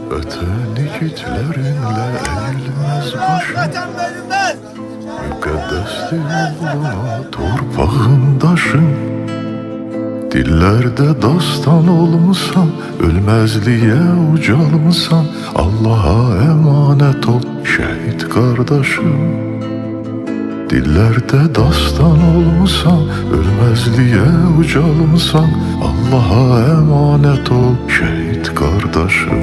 Vətən igidlərinlə əyilməz başım. Müqəddəsdir uğruna torpağın daşın. Dillərdə dastan olmusan, ölməzliyə ucalmısan. Allaha əmanət ol şəhid qardaşım. Dillərdə dastan olmusan, ölməzliyə ucalmısan. Allaha əmanət ol şəhid qardaşım.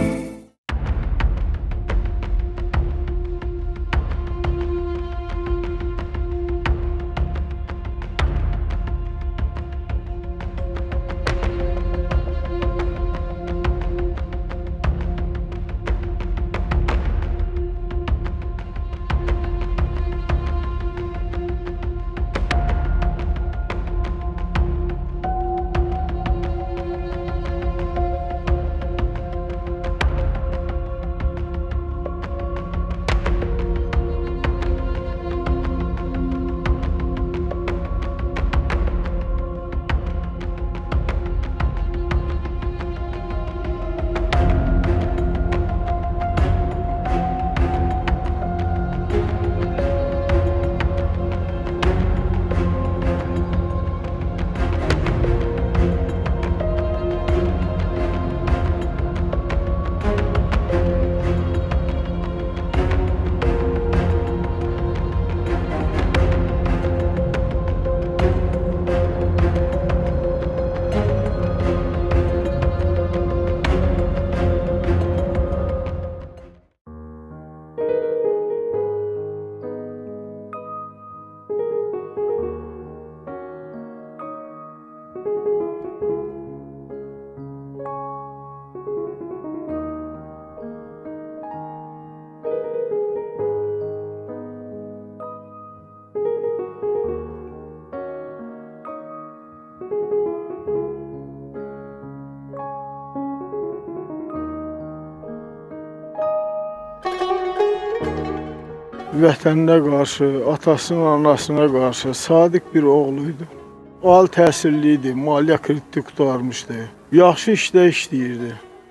Vətəninə qarşı, atasının, anasına qarşı sadiq bir oğluydu. O ali təhsilli idi, maliyyə krediti qurtarmışdı. Yaxşı işdə işləyirdi.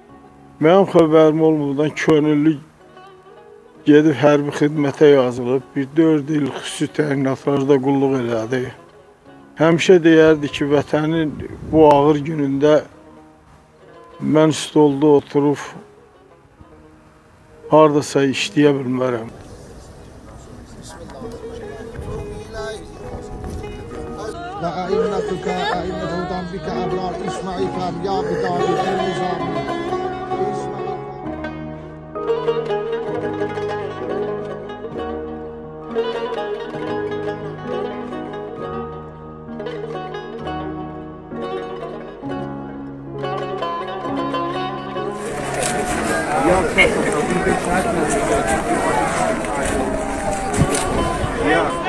Mənim xəbərim olmadan könüllü gedib hərbi xidmətə yazılıb, bir 4 il xüsusi təyinatlarda qulluq elədi. Həmişə deyərdi ki, vətənin bu ağır günündə mən stolda oturub haradasa işləyə bilmərəm. وأئمتك أئمة ذنبك أبرار اسمعي فأبيا بطارق النظام Ya